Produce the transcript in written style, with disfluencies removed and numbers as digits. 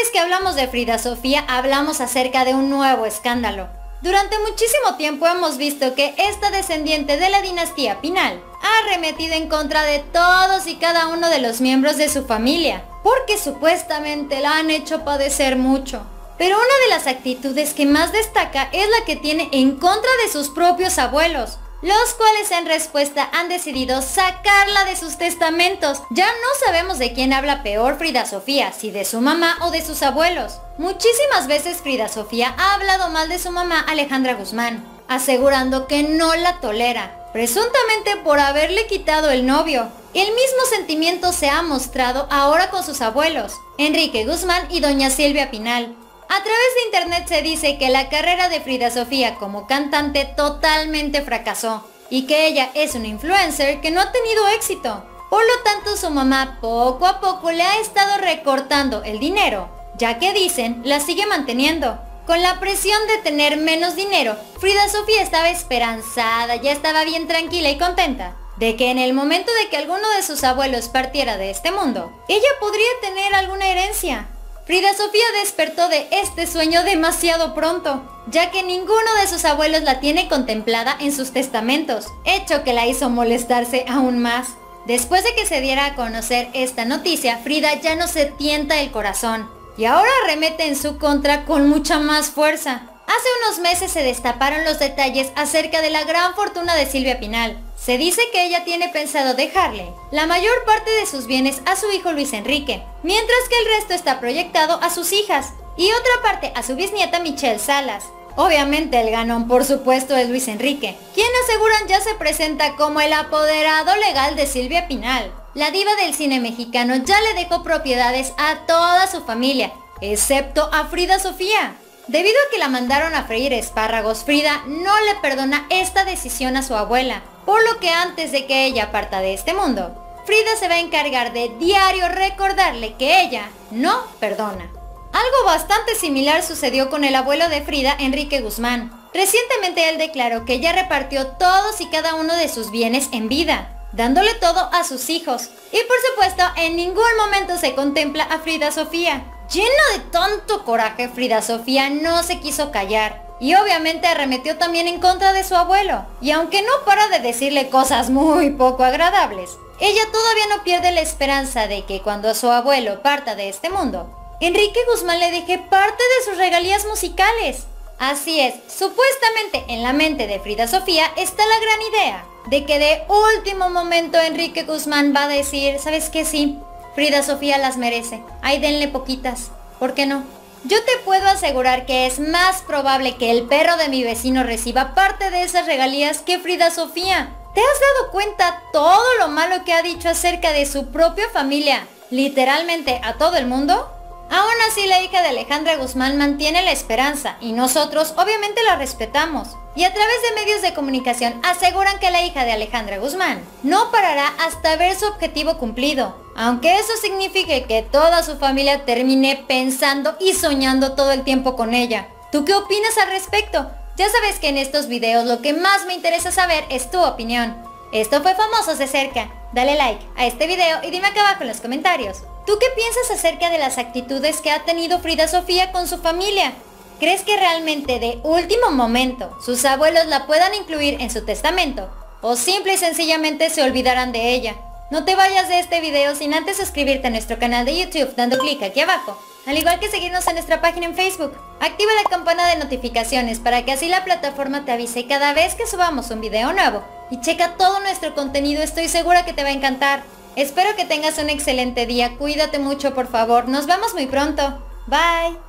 vez que hablamos de Frida Sofía, hablamos acerca de un nuevo escándalo. Durante muchísimo tiempo hemos visto que esta descendiente de la dinastía Pinal ha arremetido en contra de todos y cada uno de los miembros de su familia, porque supuestamente la han hecho padecer mucho. Pero una de las actitudes que más destaca es la que tiene en contra de sus propios abuelos, los cuales en respuesta han decidido sacarla de sus testamentos. Ya no sabemos de quién habla peor Frida Sofía, si de su mamá o de sus abuelos. Muchísimas veces Frida Sofía ha hablado mal de su mamá Alejandra Guzmán, asegurando que no la tolera, presuntamente por haberle quitado el novio. El mismo sentimiento se ha mostrado ahora con sus abuelos, Enrique Guzmán y doña Silvia Pinal. A través de internet se dice que la carrera de Frida Sofía como cantante totalmente fracasó y que ella es una influencer que no ha tenido éxito. Por lo tanto, su mamá poco a poco le ha estado recortando el dinero, ya que dicen la sigue manteniendo. Con la presión de tener menos dinero, Frida Sofía estaba esperanzada, ya estaba bien tranquila y contenta de que en el momento de que alguno de sus abuelos partiera de este mundo, ella podría tener alguna herencia. Frida Sofía despertó de este sueño demasiado pronto, ya que ninguno de sus abuelos la tiene contemplada en sus testamentos, hecho que la hizo molestarse aún más. Después de que se diera a conocer esta noticia, Frida ya no se tienta el corazón, y ahora arremete en su contra con mucha más fuerza. Hace unos meses se destaparon los detalles acerca de la gran fortuna de Silvia Pinal. Se dice que ella tiene pensado dejarle la mayor parte de sus bienes a su hijo Luis Enrique, mientras que el resto está proyectado a sus hijas, y otra parte a su bisnieta Michelle Salas. Obviamente el ganón, por supuesto, es Luis Enrique, quien aseguran ya se presenta como el apoderado legal de Silvia Pinal. La diva del cine mexicano ya le dejó propiedades a toda su familia, excepto a Frida Sofía. Debido a que la mandaron a freír espárragos, Frida no le perdona esta decisión a su abuela, por lo que antes de que ella parta de este mundo, Frida se va a encargar de diario recordarle que ella no perdona. Algo bastante similar sucedió con el abuelo de Frida, Enrique Guzmán. Recientemente él declaró que ella repartió todos y cada uno de sus bienes en vida, dándole todo a sus hijos. Y por supuesto, en ningún momento se contempla a Frida Sofía. Llena de tanto coraje, Frida Sofía no se quiso callar y obviamente arremetió también en contra de su abuelo. Y aunque no para de decirle cosas muy poco agradables, ella todavía no pierde la esperanza de que cuando su abuelo parta de este mundo, Enrique Guzmán le deje parte de sus regalías musicales. Así es, supuestamente en la mente de Frida Sofía está la gran idea de que de último momento Enrique Guzmán va a decir, ¿sabes qué? Sí, Frida Sofía las merece, ahí denle poquitas, ¿por qué no? Yo te puedo asegurar que es más probable que el perro de mi vecino reciba parte de esas regalías que Frida Sofía. ¿Te has dado cuenta todo lo malo que ha dicho acerca de su propia familia, literalmente a todo el mundo? Aún así, la hija de Alejandra Guzmán mantiene la esperanza y nosotros obviamente la respetamos. Y a través de medios de comunicación aseguran que la hija de Alejandra Guzmán no parará hasta ver su objetivo cumplido, aunque eso signifique que toda su familia termine pensando y soñando todo el tiempo con ella. ¿Tú qué opinas al respecto? Ya sabes que en estos videos lo que más me interesa saber es tu opinión. Esto fue Famosos de Cerca. Dale like a este video y dime acá abajo en los comentarios. ¿Tú qué piensas acerca de las actitudes que ha tenido Frida Sofía con su familia? ¿Crees que realmente de último momento sus abuelos la puedan incluir en su testamento? ¿O simple y sencillamente se olvidarán de ella? No te vayas de este video sin antes suscribirte a nuestro canal de YouTube dando clic aquí abajo, al igual que seguirnos en nuestra página en Facebook. Activa la campana de notificaciones para que así la plataforma te avise cada vez que subamos un video nuevo. Y checa todo nuestro contenido, estoy segura que te va a encantar. Espero que tengas un excelente día, cuídate mucho por favor, nos vemos muy pronto. Bye.